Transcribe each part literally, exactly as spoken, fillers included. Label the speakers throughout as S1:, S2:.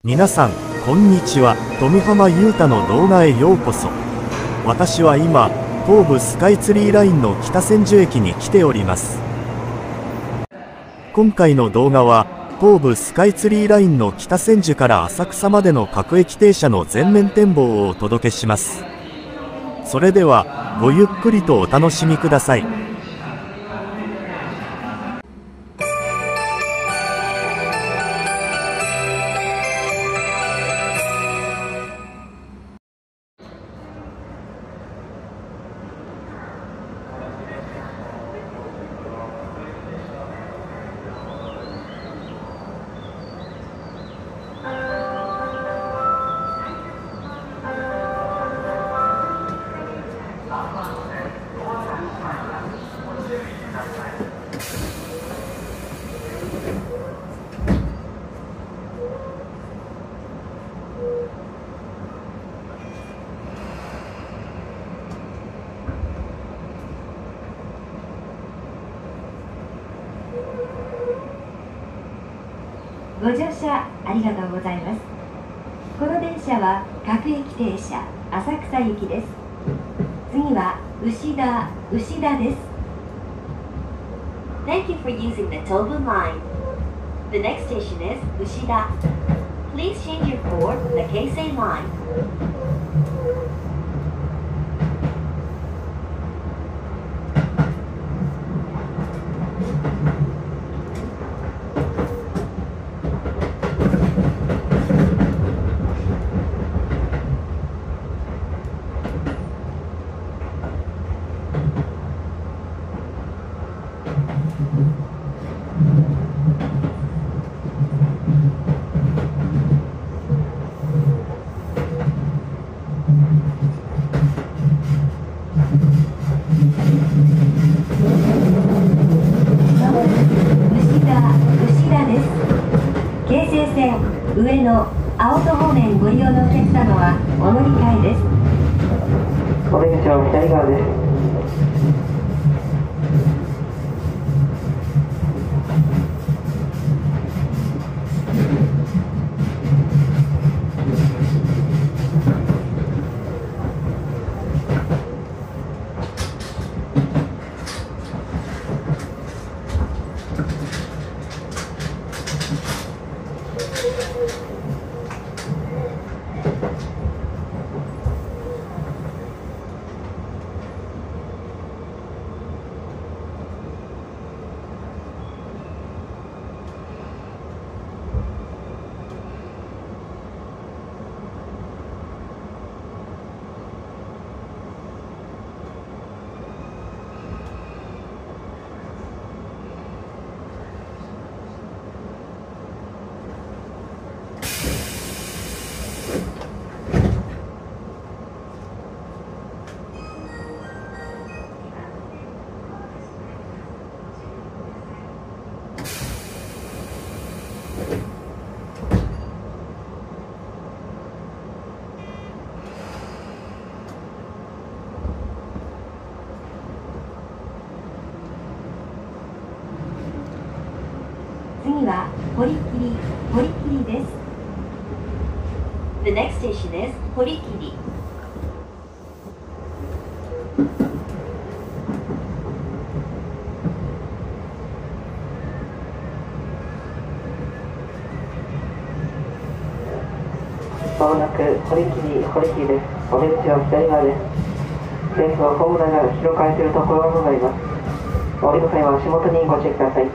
S1: 皆さんこんにちは。富浜裕太の動画へようこそ。私は今東武スカイツリーラインの北千住駅に来ております。今回の動画は東武スカイツリーラインの北千住から浅草までの各駅停車の全面展望をお届けします。それではごゆっくりとお楽しみください。
S2: ご乗車ありがとうございます。この電車は各駅停車浅草行きです。次は牛田牛田です。
S3: Thank you for using the Tobin line. The next station is Ushida. Please change your for the Keisei line.
S2: 京成線上野青戸方面ご利用のお客様はお乗り換えです。
S4: お出口は左側です。
S2: 次は堀切堀切です。
S3: The next station is Horikiri.
S4: まもなく堀切堀切です。お出口は左側です。電車はホーム内が広がれているところがございます。お降りの際は足元にご注意ください。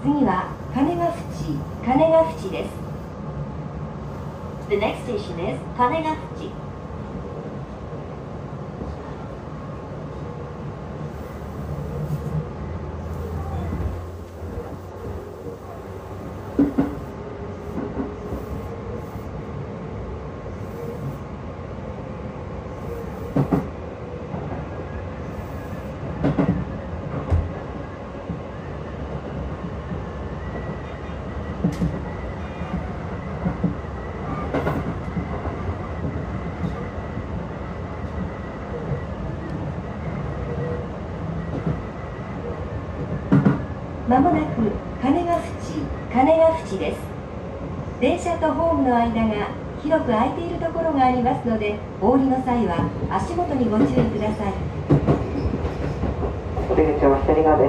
S2: 次は金ヶ淵金ヶ淵です。
S3: The next station is Kanegafuchi.
S2: まもなく金ヶ淵金ヶ淵です。電車とホームの間が広く空いているところがありますので、お降りの際は足元にご注意ください。
S4: お出口は左側です。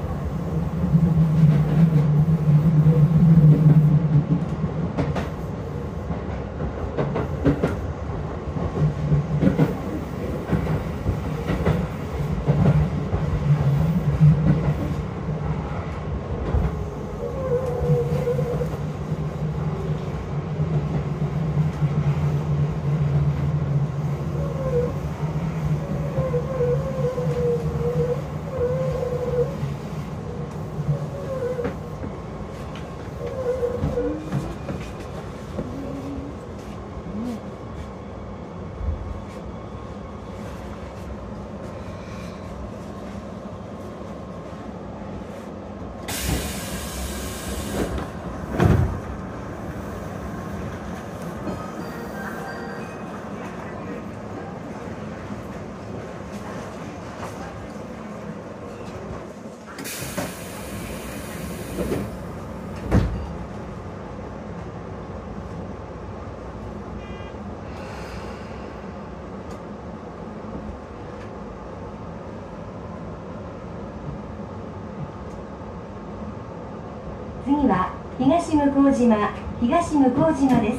S2: 次は東向島東向島です。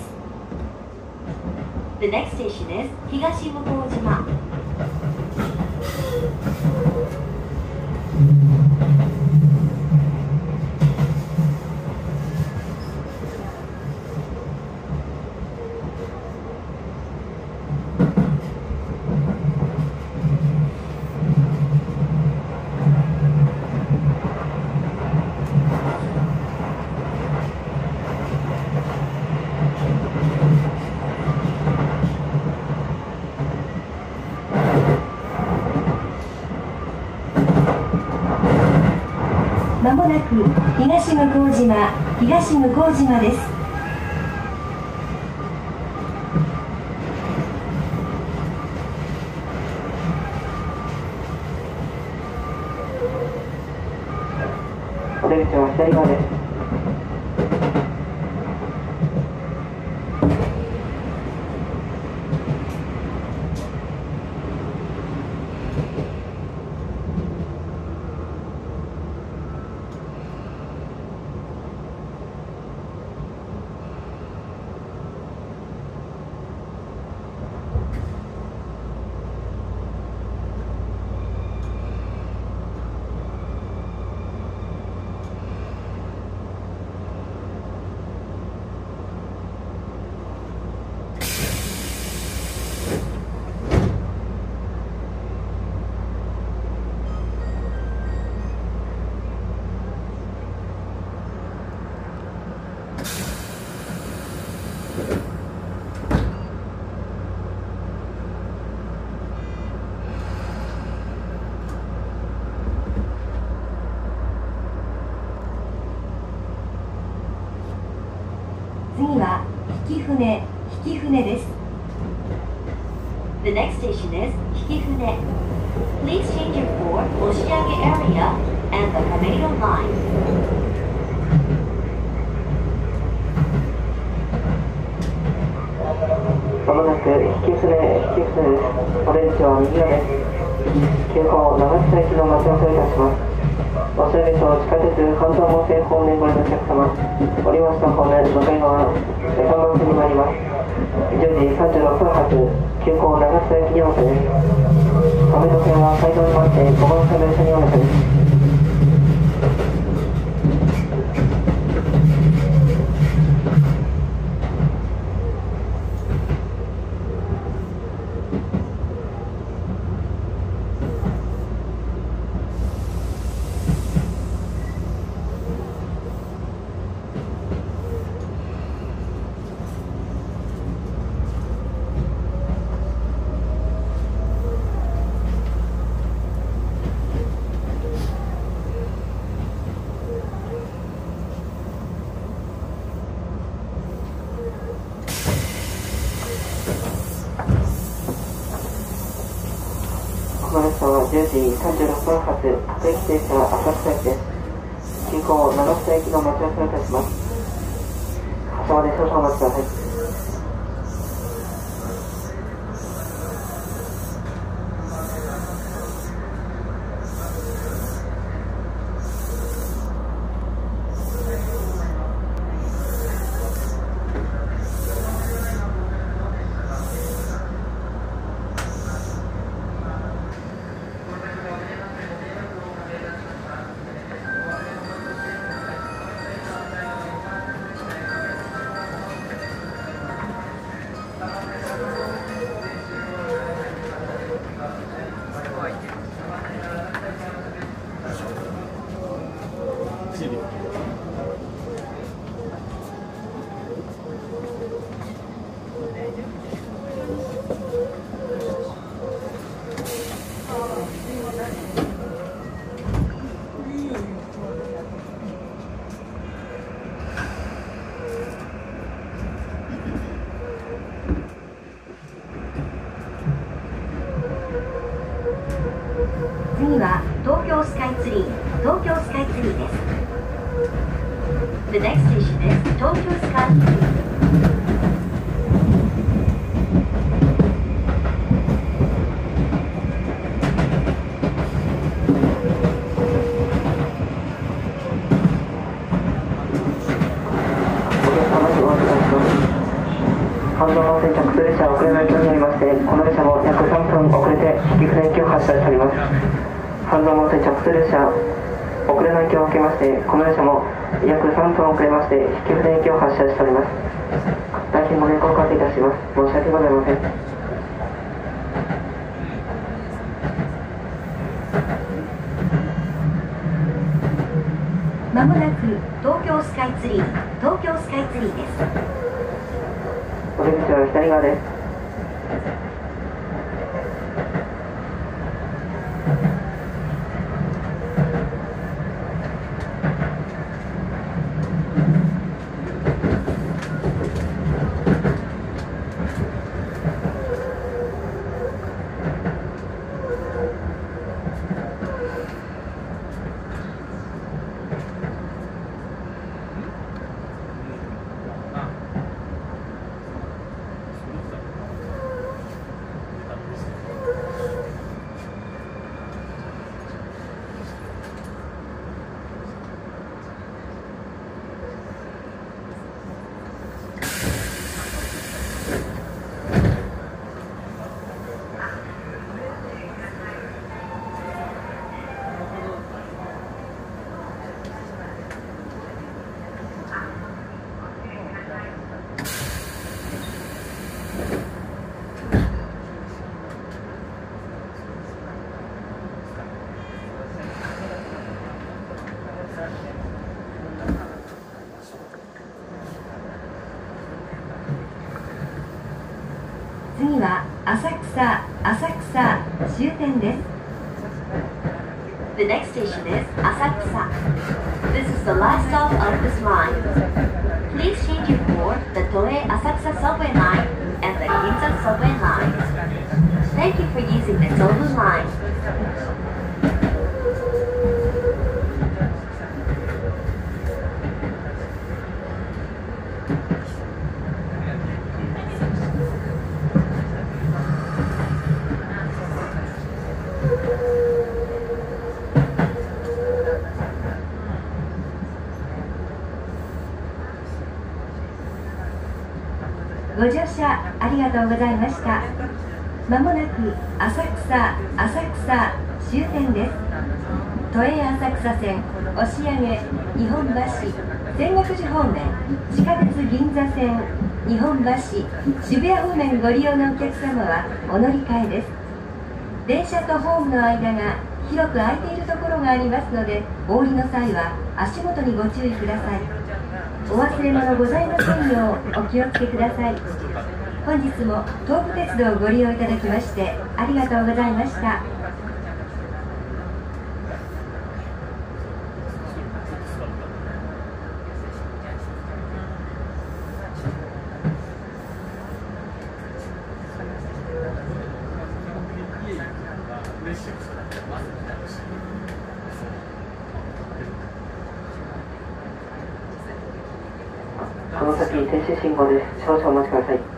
S3: The next station is Higashimukoujima.
S2: まもなく東向島東向島です。
S4: お出口は左側です。
S2: 次は引舟引舟です。
S3: The next station is Hikifune. Please change your for Oshiage area and the Kameiro line.
S4: まもなく引き船引き船です。お出口は右側です。急行長津駅の待ち合わせをいたします。お車列を地下鉄関東門線方面ご利用のお客様、降りました方面向かい側さんばん線に参ります。じゅうじさんじゅうろっぷん発急行長津駅におせです。亀戸線は会場に待ってごばん線の列車におせです。 はじゅうじさんじゅうろっぷん発各駅停車浅草駅です。急行長津田駅の待ち合わせをいたします。発車まで少々お待ちください。
S3: 次は東京スカイツリー、東京スカイツリーです。The next station is Tokyo Sky Tree.
S4: 半蔵門線着通列車遅れの影響によりまして、この列車も約さんぷん遅れて曳舟駅を発車しております。半蔵門線着通列車遅れの影響を受けまして、この列車も約さんぷん遅れまして曳舟駅を発車しております。大変ご迷惑をおかけいたします。申し訳ございません。
S3: まもなく東京スカイツリー、東京スカイツリーです。
S4: お出口は左側です。
S2: 次は浅草、浅草終点です。
S3: The next station is Asakusa. This is the last stop of this line. Please change it for the Toei Asakusa subway line and the Ginza subway line. Thank you for using the Tobu line.
S2: ご乗車ありがとうございました。まもなく浅草、浅草終点です。都営浅草線、押上、日本橋、泉岳寺方面、地下鉄銀座線、日本橋、渋谷方面ご利用のお客様はお乗り換えです。電車とホームの間が広く空いているところがありますので、お降りの際は足元にご注意ください。お忘れ物ございませんようお気をつけください。本日も東武鉄道をご利用いただきましてありがとうございました。
S1: 嬉しい。
S4: この先停止信号です。少々お待ちください。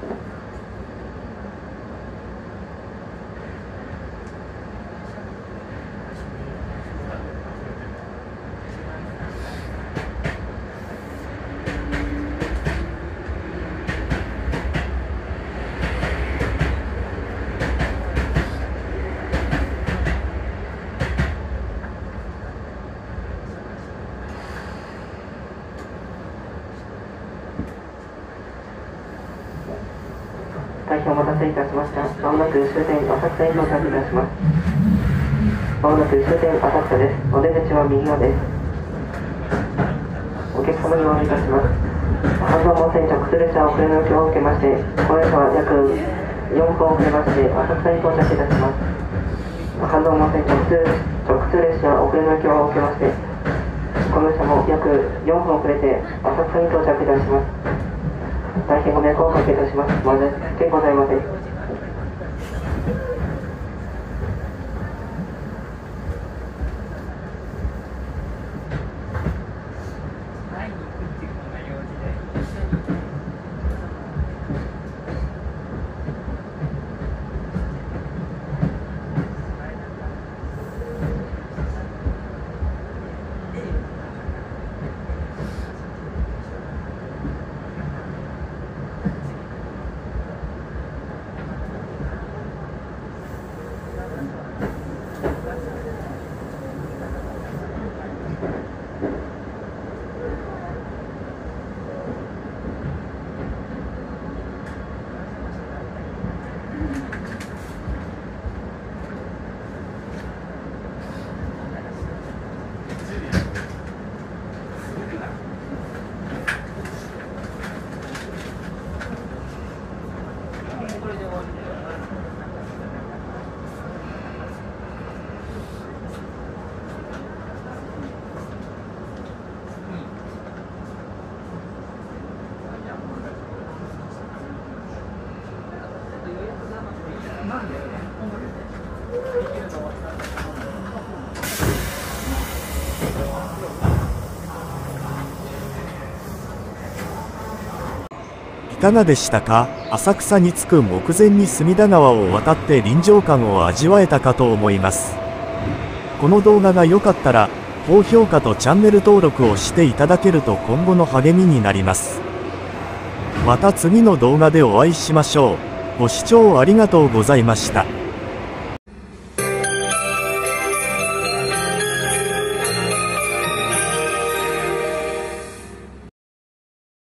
S4: 大変お待たせいたしました。まもなく終点浅草へ到着いたします。まもなく終点浅草です。お出口は右側です。お客様にお詫びいたします。半蔵門線直通列車遅れの影響を受けまして、この列車は約よんぷん遅れまして浅草に到着いたします。半蔵門線直通直通列車遅れの影響を受けまして、この列車も約よんぷん遅れて浅草に到着いたします。大変ご迷惑をおかけいたします。申し訳ございません。
S1: いかがでしたか？浅草に着く目前に隅田川を渡って臨場感を味わえたかと思います。この動画が良かったら高評価とチャンネル登録をしていただけると今後の励みになります。また次の動画でお会いしましょう。ご視聴ありがとうございました。